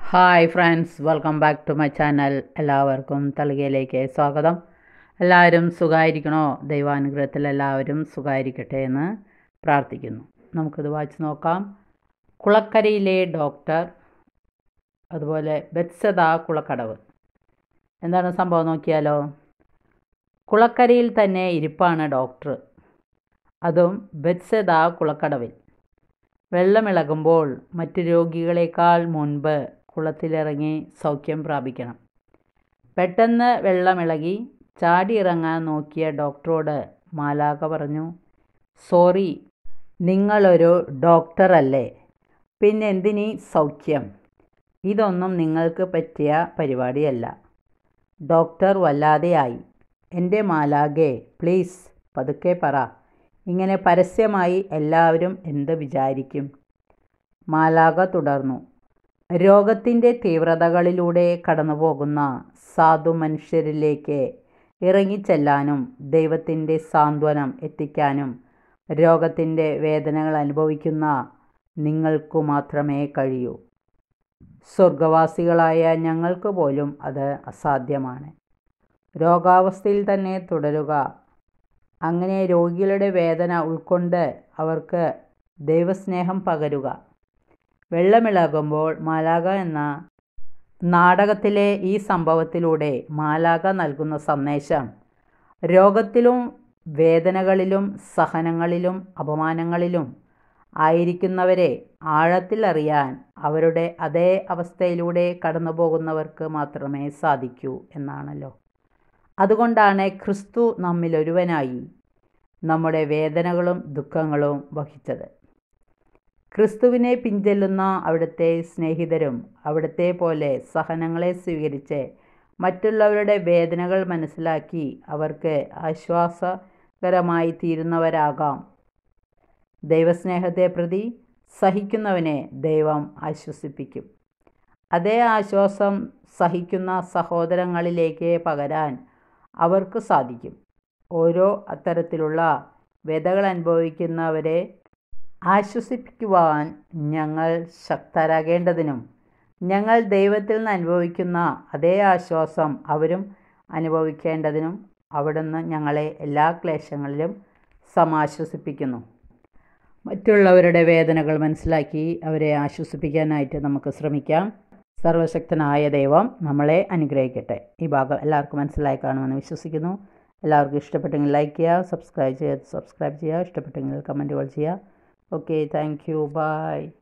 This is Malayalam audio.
Hi friends, welcome back to my channel. എല്ലാവർക്കും തളികയിലേക്ക് സ്വാഗതം. എല്ലാവരും സുഖമായിരിക്കണോ? ദൈവാനുഗ്രഹത്തിൽ എല്ലാവരും സുഖമായിരിക്കട്ടെ എന്ന് പ്രാർത്ഥിക്കുന്നു. നമുക്കിത് വായിച്ച് നോക്കാം. കുളക്കരയിലെ ഡോക്ടർ, അതുപോലെ ബെത്സദ കുളക്കടവ്. എന്താണ് സംഭവം നോക്കിയാലോ. കുളക്കരയിൽ തന്നെ ഇരിപ്പാണ് ഡോക്ടർ, അതും ബെത്സദ കുളക്കടവിൽ. വെള്ളമിളകുമ്പോൾ മറ്റു രോഗികളെക്കാൾ മുൻപ് കുളത്തിലിറങ്ങി സൗഖ്യം പ്രാപിക്കണം. പെട്ടെന്ന് വെള്ളമിളകി ചാടിയിറങ്ങാൻ നോക്കിയ ഡോക്ടറോട് മാലാഖ പറഞ്ഞു, സോറി, നിങ്ങളൊരു ഡോക്ടറല്ലേ, പിന്നെന്തിനീ സൗഖ്യം? ഇതൊന്നും നിങ്ങൾക്ക് പറ്റിയ പരിപാടിയല്ല. ഡോക്ടർ വല്ലാതെയായി. എൻ്റെ മാലാഖേ, പ്ലീസ് പതുക്കെ പറ. ഇങ്ങനെ പരസ്യമായി എല്ലാവരും എന്ത് വിചാരിക്കും? മാലാഖ തുടർന്നു, രോഗത്തിൻ്റെ തീവ്രതകളിലൂടെ കടന്നുപോകുന്ന സാധു മനുഷ്യരിലേക്ക് ഇറങ്ങിച്ചെല്ലാനും ദൈവത്തിൻ്റെ സാന്ത്വനം എത്തിക്കാനും രോഗത്തിൻ്റെ വേദനകൾ അനുഭവിക്കുന്ന നിങ്ങൾക്കു മാത്രമേ കഴിയൂ. സ്വർഗവാസികളായ ഞങ്ങൾക്ക് പോലും അത് അസാധ്യമാണ്. രോഗാവസ്ഥയിൽ തന്നെ തുടരുക. അങ്ങനെ രോഗികളുടെ വേദന ഉൾക്കൊണ്ട് അവർക്ക് ദൈവസ്നേഹം പകരുക. വെള്ളമിളകുമ്പോൾ മാലാഖ എന്ന നാടകത്തിലെ ഈ സംഭവത്തിലൂടെ മാലാഖ നൽകുന്ന സന്ദേശം, രോഗത്തിലും വേദനകളിലും സഹനങ്ങളിലും അപമാനങ്ങളിലും ആയിരിക്കുന്നവരെ ആഴത്തിൽ അറിയാൻ അവരുടെ അതേ അവസ്ഥയിലൂടെ കടന്നു പോകുന്നവർക്ക് മാത്രമേ സാധിക്കൂ എന്നാണല്ലോ. അതുകൊണ്ടാണ് ക്രിസ്തു നമ്മിലൊരുവനായി നമ്മുടെ വേദനകളും ദുഃഖങ്ങളും വഹിച്ചത്. ക്രിസ്തുവിനെ പിൻചെല്ലുന്ന അവിടുത്തെ സ്നേഹിതരും അവിടുത്തെ പോലെ സഹനങ്ങളെ സ്വീകരിച്ച് മറ്റുള്ളവരുടെ വേദനകൾ മനസ്സിലാക്കി അവർക്ക് ആശ്വാസകരമായി തീരുന്നവരാകാം. ദൈവസ്നേഹത്തെ പ്രതി സഹിക്കുന്നവനെ ദൈവം ആശ്വസിപ്പിക്കും. അതേ ആശ്വാസം സഹിക്കുന്ന സഹോദരങ്ങളിലേക്ക് പകരാൻ അവർക്ക് സാധിക്കും. ഓരോ അത്തരത്തിലുള്ള വ്യതകൾ അനുഭവിക്കുന്നവരെ ആശ്വസിപ്പിക്കുവാൻ ഞങ്ങൾ ശക്തരാകേണ്ടതിനും ഞങ്ങൾ ദൈവത്തിൽ നിന്ന് അനുഭവിക്കുന്ന അതേ ആശ്വാസം അവരും അനുഭവിക്കേണ്ടതിനും അവിടുന്ന് ഞങ്ങളെ എല്ലാ ക്ലേശങ്ങളിലും സമാശ്വസിപ്പിക്കുന്നു. മറ്റുള്ളവരുടെ വേദനകൾ മനസ്സിലാക്കി അവരെ ആശ്വസിപ്പിക്കാനായിട്ട് നമുക്ക് ശ്രമിക്കാം. സർവശക്തനായ ദൈവം നമ്മളെ അനുഗ്രഹിക്കട്ടെ. ഈ ഭാഗം എല്ലാവർക്കും മനസ്സിലായി കാണുമെന്ന് വിശ്വസിക്കുന്നു. എല്ലാവർക്കും ഇഷ്ടപ്പെട്ടെങ്കിൽ ലൈക്ക് ചെയ്യുക, സബ്സ്ക്രൈബ് ചെയ്യുക, ഇഷ്ടപ്പെട്ടെങ്കിൽ കമൻറ്റുകൾ ചെയ്യുക. Okay, thank you, by.